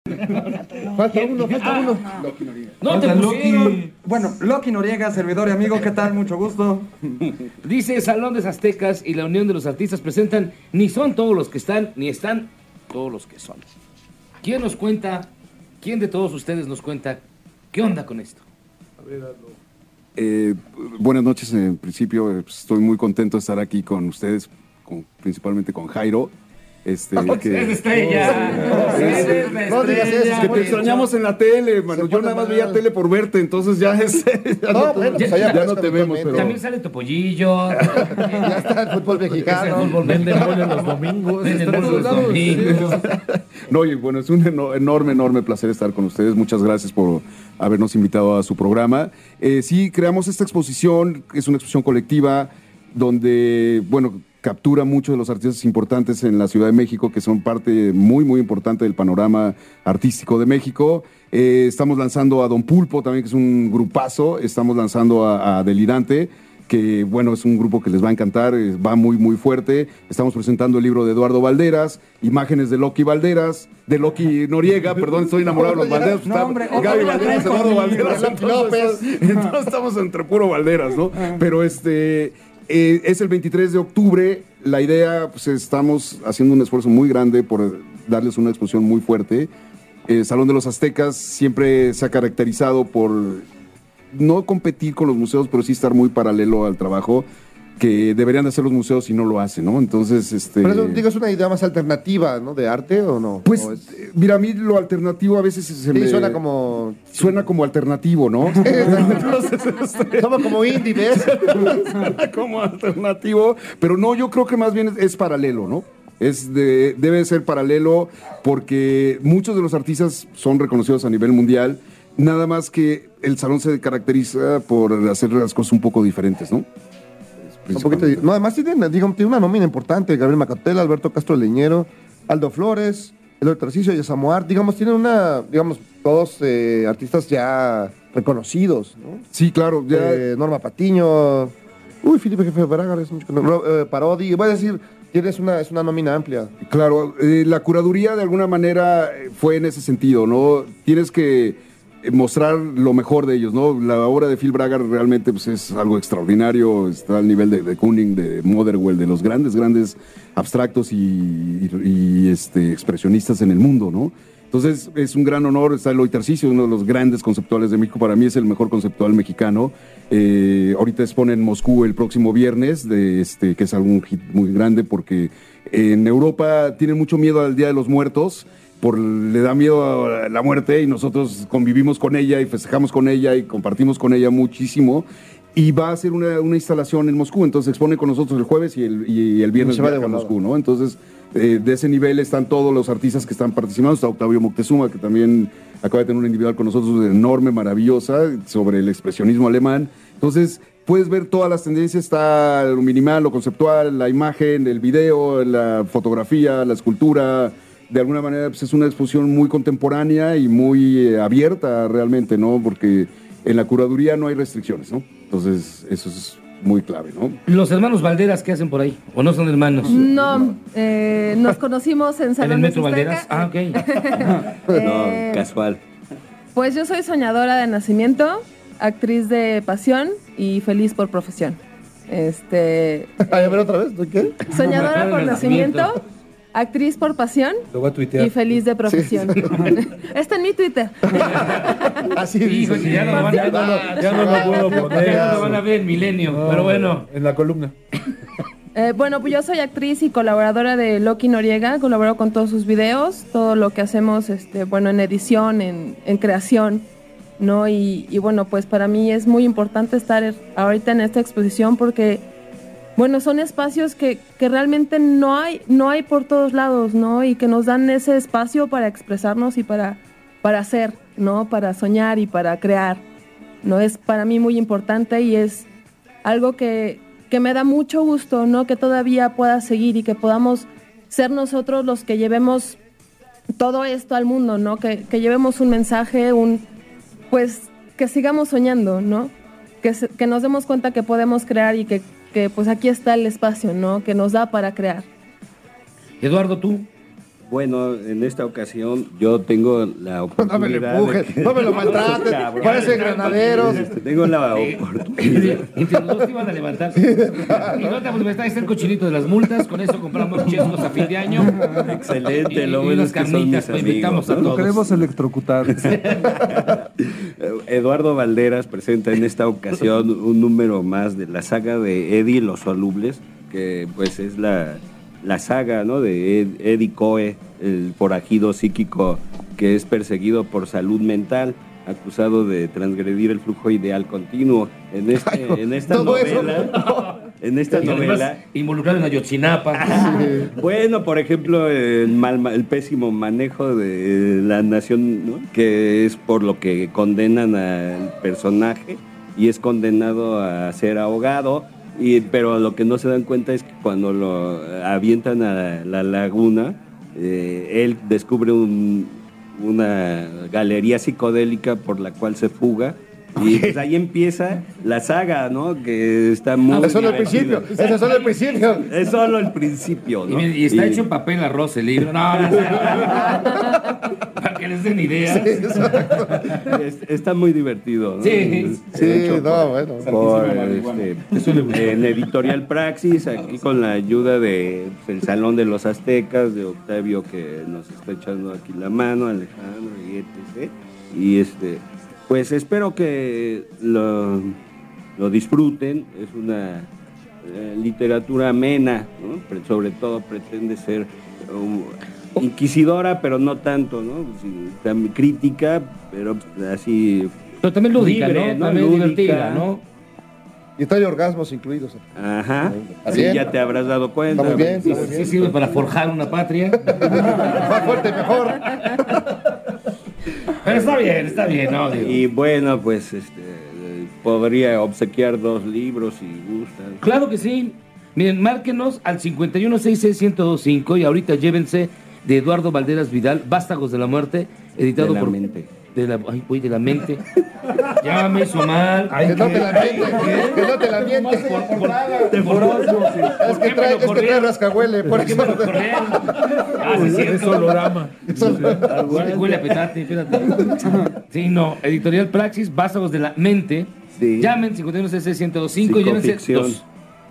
Falta uno. Loki Noriega. No te pusieron. Bueno, Loki Noriega, servidor y amigo, ¿qué tal? Mucho gusto. Dice Salón de Aztecas y la Unión de los Artistas presentan ni son todos los que están, ni están todos los que son. ¿Quién nos cuenta, quién de todos ustedes nos cuenta qué onda con esto? A ver, buenas noches, en principio estoy muy contento de estar aquí con ustedes, principalmente con Jairo. Es estrella. No digas eso. Que te extrañamos en la tele, mano. Yo nada más veía tele por verte, entonces ya no te vemos. Pero... También sale Topollillo. Ya está el fútbol mexicano. Venden mole los domingos. No, y bueno, es un enorme placer estar con ustedes. Muchas gracias por habernos invitado a su programa. Sí, creamos esta exposición, es una exposición colectiva donde, bueno, captura muchos de los artistas importantes en la Ciudad de México, que son parte muy importante del panorama artístico de México. Estamos lanzando a Don Pulpo también, que es un grupazo. Estamos lanzando a Delirante, que bueno, es un grupo que les va a encantar, va muy fuerte. Estamos presentando el libro de Eduardo Valderas, imágenes de Loki Noriega, perdón, estoy enamorado de los Valderas. No, hombre, Gaby Valderas, Eduardo Valderas, entonces estamos entre puro Valderas, ¿no? Pero es el 23 de octubre. La idea, pues estamos haciendo un esfuerzo muy grande por darles una exposición muy fuerte. Salón de los Aztecas siempre se ha caracterizado por no competir con los museos, pero sí estar muy paralelo al trabajo que deberían de hacer los museos y no lo hacen, ¿no? Entonces, Pero eso, digo, es una idea más alternativa, ¿no? ¿De arte o no? Pues, ¿O mira, a mí lo alternativo a veces suena como... Suena como alternativo, ¿no? Entonces, somos como indie, ¿ves? Suena como alternativo, pero no, yo creo que más bien es paralelo, ¿no? Debe ser paralelo porque muchos de los artistas son reconocidos a nivel mundial, nada más que el salón se caracteriza por hacer las cosas un poco diferentes, ¿no? Un poquito, no, además tiene una nómina importante: Gabriel Macatela, Alberto Castro Leñero, Aldo Flores, Eloy Tarcisio y Samoar. Tienen todos artistas ya reconocidos, ¿no? Sí, claro. Norma Patiño, Felipe Jefe Braga, Parodi, voy a decir, es una nómina amplia. Claro, la curaduría de alguna manera fue en ese sentido, ¿no? Tienes que mostrar lo mejor de ellos, ¿no? La obra de Phil Braga realmente pues, es algo extraordinario, está al nivel de Kooning, de Motherwell, de los grandes abstractos y expresionistas en el mundo, ¿no? Entonces es un gran honor. Está Eloy Tarcisio, uno de los grandes conceptuales de México, para mí es el mejor conceptual mexicano. Ahorita expone en Moscú el próximo viernes, que es algún hit muy grande porque en Europa tienen mucho miedo al Día de los Muertos, le da miedo a la muerte, y nosotros convivimos con ella y festejamos con ella y compartimos con ella muchísimo, y va a hacer una instalación en Moscú, entonces expone con nosotros el jueves y el viernes se va de Moscú, ¿no? Entonces de ese nivel están todos los artistas que están participando. Está Octavio Moctezuma, que también acaba de tener una individual con nosotros enorme, maravillosa, sobre el expresionismo alemán. Entonces puedes ver todas las tendencias, está lo minimal, lo conceptual, la imagen, el video, la fotografía, la escultura. De alguna manera pues es una exposición muy contemporánea y muy abierta realmente, ¿no? Porque en la curaduría no hay restricciones, ¿no? Entonces eso es muy clave, ¿no? Los hermanos Valderas, ¿qué hacen por ahí? ¿O no son hermanos? No, nos conocimos en Salón ¿En el de Metro Azteca. Valderas? Ok. No, casual. Pues yo soy soñadora de nacimiento, actriz de pasión y feliz por profesión. A ver otra vez, ¿qué? Soñadora por nacimiento, actriz por pasión y feliz de profesión. Sí. Está en mi Twitter. Así dice. Sí, ya no lo puedo poner. Ya no lo van a ver en Milenio, no, pero bueno. En la columna. Bueno, pues yo soy actriz y colaboradora de Loki Noriega. Colaboro con todos sus videos, todo lo que hacemos, en edición, en creación, ¿no? Y bueno, pues para mí es muy importante estar ahorita en esta exposición porque, bueno, son espacios que realmente no hay por todos lados, ¿no? Y que nos dan ese espacio para expresarnos y para hacer, ¿no? Para soñar y para crear, ¿no? Es para mí muy importante y es algo que me da mucho gusto, ¿no? Que todavía pueda seguir y que podamos ser nosotros los que llevemos todo esto al mundo, ¿no? Que llevemos un mensaje, pues que sigamos soñando, ¿no? Que nos demos cuenta que podemos crear y que pues aquí está el espacio, ¿no? Que nos da para crear. Eduardo, ¿tú? Bueno, en esta ocasión yo tengo la No me oportunidad. lo empuje, no me lo maltrates, Cabrón. parece granaderos. Tengo la oportunidad. Entre los dos te iban a levantar. Y no te pues, está el cochinito de las multas. Con eso compramos chescos a fin de año. Excelente, Y lo unas bueno es que son carnitas, mis pues, invitamos amigos, a ¿no? todos. Lo queremos electrocutar. Eduardo Valderas presenta en esta ocasión un número más de la saga de Eddie y los Solubles, que pues es la saga, ¿no? De Eddie Coe, el forajido psíquico que es perseguido por salud mental, acusado de transgredir el flujo ideal continuo. En esta todo eso. novela, en esta Y además, novela, involucrado en Ayotzinapa. bueno, por ejemplo, el pésimo manejo de la nación, ¿no? Que es por lo que condenan al personaje y es condenado a ser ahogado. Pero lo que no se dan cuenta es que cuando lo avientan a la laguna, él descubre una galería psicodélica por la cual se fuga. Y pues ahí empieza la saga, ¿no? Que está muy... Es solo el divertida. principio, ese es solo el principio. Es solo el principio, ¿no? Y está hecho en papel arroz el libro. No. Para que les den ideas. Está muy divertido, ¿no? Sí. Sí, Hecho no, bueno. en Editorial Praxis, aquí con la ayuda de el Salón de los Aztecas, de Octavio, que nos está echando aquí la mano, Alejandro y etc. Y pues espero que lo disfruten. Es una literatura amena, ¿no? Sobre todo pretende ser inquisidora, pero no tanto, ¿no? Sí, también crítica, pero así... Pero también lúdica, libre, ¿no? También Lúdica. divertida, ¿no? Y trae orgasmos incluidos. Ajá, Está sí, bien. ya te habrás dado cuenta. Está muy bien, Sí, está muy bien. sí sirve para forjar una patria. Más fuerte, mejor. Pero está bien, ¿no? Digo. Y bueno, pues podría obsequiar 2 libros si gustan. Claro que sí. Miren, márquenos al 51661025 y ahorita llévense de Eduardo Valderas Vidal, Vástagos de la Muerte, editado De la por... mente. De la mente. Ya me hizo mal. Que no te la mientes, que no te la mientes. Es que trae rascahuele, por eso. Es olorama. Huele a petate, espérate. Sí, no. Editorial Praxis, Vástagos de la Mente. Sí. Llamen 51661025 y llévense Psicoficción. 2.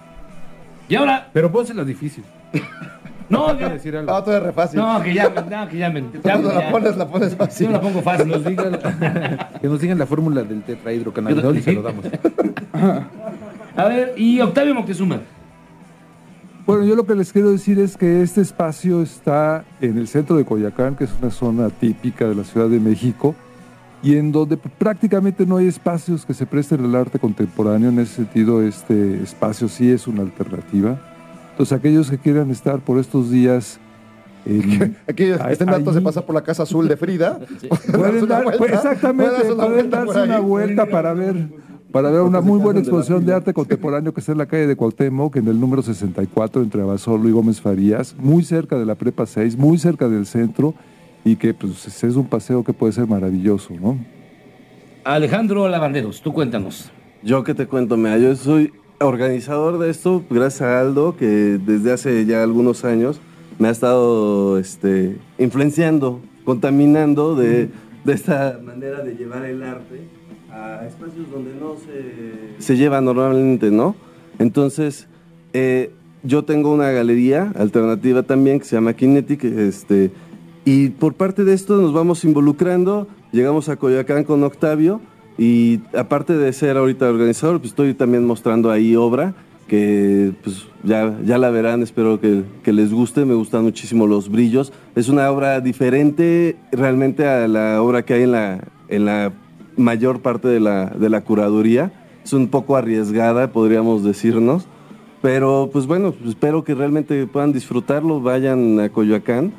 Y ahora... Pero pónsela difícil. No, Quiero decir algo. No, todo es re fácil. no, que llamen. Cuando Ya. la pones Yo fácil. la pongo fácil. Que nos digan la fórmula del tetrahidrocannabinol y se lo damos. A ver, y Octavio Moctezuma. Bueno, yo lo que les quiero decir es que este espacio está en el centro de Coyoacán, que es una zona típica de la Ciudad de México, y en donde prácticamente no hay espacios que se presten al arte contemporáneo. En ese sentido, este espacio sí es una alternativa. Entonces, aquellos que quieran estar por estos días... Aquellos que estén hartos de pasar por la Casa Azul de Frida. Pueden darse una vuelta para ver una muy buena exposición de arte contemporáneo que está en la calle de Cuauhtémoc, en el número 64, entre Abasolo y Gómez Farías, muy cerca de la Prepa 6, muy cerca del centro, y que pues, es un paseo que puede ser maravilloso, ¿no? Alejandro Lavanderos, tú cuéntanos. Yo que te cuento, mira, yo soy organizador de esto gracias a Aldo, que desde hace ya algunos años me ha estado influenciando, contaminando de esta manera de llevar el arte a espacios donde no se lleva normalmente, ¿no? Entonces, yo tengo una galería alternativa también que se llama Kinetic, y por parte de esto nos vamos involucrando, llegamos a Coyoacán con Octavio, y aparte de ser ahorita organizador, pues estoy también mostrando ahí obra, que pues ya la verán, espero que les guste. Me gustan muchísimo los brillos. Es una obra diferente realmente a la obra que hay en la mayor parte de la curaduría. Es un poco arriesgada, podríamos decirnos, pero pues bueno, pues espero que realmente puedan disfrutarlo, vayan a Coyoacán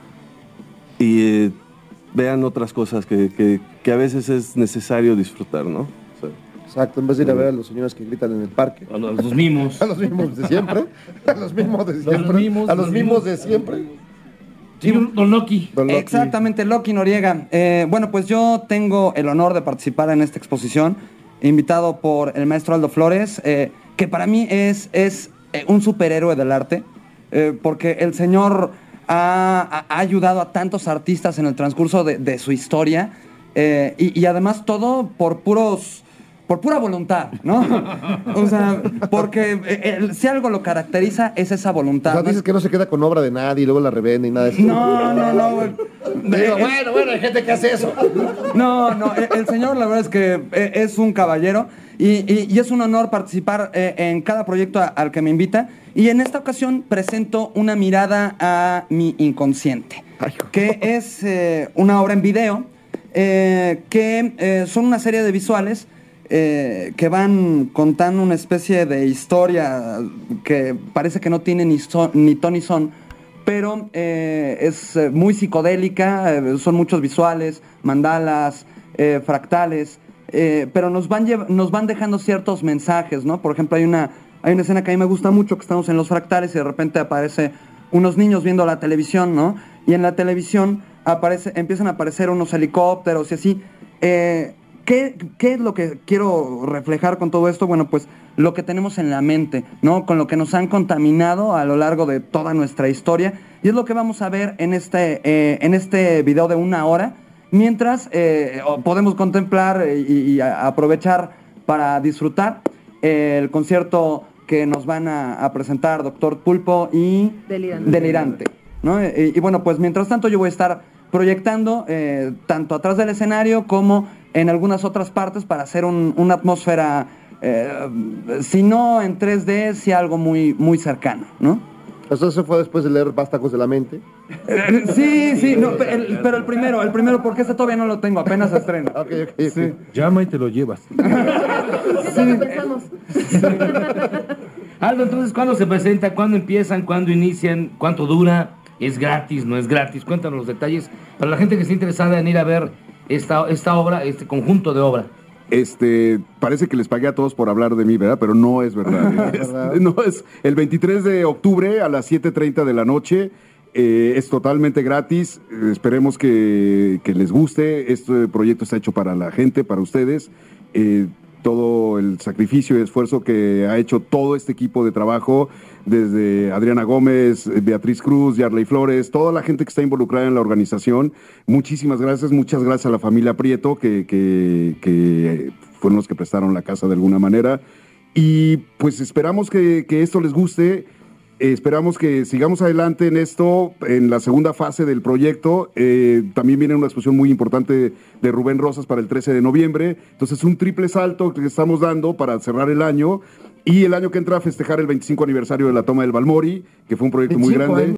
y vean otras cosas que a veces es necesario disfrutar, ¿no? O sea, Exacto, en vez de ir a ver a los señores que gritan en el parque. A los mimos. A los mismos de siempre. A los mismos de siempre. A los mismos de siempre. Sí, Don Loki. Don Loki. Exactamente, Loki Noriega. Bueno, pues yo tengo el honor de participar en esta exposición, invitado por el maestro Aldo Flores, que para mí es un superhéroe del arte, porque el señor ha ayudado a tantos artistas en el transcurso de su historia, y además todo por pura voluntad, ¿no? O sea, porque si algo lo caracteriza es esa voluntad. O sea, dices que no se queda con obra de nadie y luego la revende y nada de eso. No, güey. Digo, bueno, hay gente que hace eso. No, el señor la verdad es que es un caballero y es un honor participar en cada proyecto al que me invita. Y en esta ocasión presento una mirada a mi inconsciente, que es una obra en video, que son una serie de visuales que van contando una especie de historia que parece que no tiene ni ton ni son, pero es muy psicodélica, son muchos visuales, mandalas, fractales, pero nos van dejando ciertos mensajes, ¿no? Por ejemplo, hay una escena que a mí me gusta mucho, que estamos en los fractales y de repente aparece unos niños viendo la televisión, ¿no? Y en la televisión empiezan a aparecer unos helicópteros y así. ¿Qué es lo que quiero reflejar con todo esto? Bueno, pues lo que tenemos en la mente, ¿no? Con lo que nos han contaminado a lo largo de toda nuestra historia. Y es lo que vamos a ver en este video de 1 hora, mientras podemos contemplar y aprovechar para disfrutar el concierto que nos van a presentar Doctor Pulpo y Delirante, ¿no? Y bueno, pues mientras tanto yo voy a estar proyectando tanto atrás del escenario como en algunas otras partes para hacer una atmósfera, si no en 3D, si algo muy, muy cercano, ¿no? Eso fue después de leer Vástagos de la Mente. Sí, no, pero el primero, porque ese todavía no lo tengo, apenas se estrena. Ok. Sí. Llama y te lo llevas. Sí, empezamos. Aldo, entonces, ¿cuándo se presenta? ¿Cuándo empiezan? ¿Cuándo inician? ¿Cuánto dura? ¿Es gratis? ¿No es gratis? Cuéntanos los detalles para la gente que esté interesada en ir a ver esta obra, este conjunto de obra. Parece que les pagué a todos por hablar de mí, ¿verdad? Pero no es verdad. No es el 23 de octubre a las 7:30 de la noche. Es totalmente gratis. Esperemos que les guste. Este proyecto está hecho para la gente, para ustedes. Todo el sacrificio y esfuerzo que ha hecho todo este equipo de trabajo, desde Adriana Gómez, Beatriz Cruz, Yarley Flores, toda la gente que está involucrada en la organización. Muchísimas gracias, muchas gracias a la familia Prieto, que fueron los que prestaron la casa de alguna manera. Y pues esperamos que esto les guste. Esperamos que sigamos adelante en esto, en la segunda fase del proyecto. También viene una exposición muy importante de Rubén Rosas para el 13 de noviembre. Entonces, un triple salto que estamos dando para cerrar el año. Y el año que entra a festejar el 25 aniversario de la toma del Balmori, que fue un proyecto muy grande.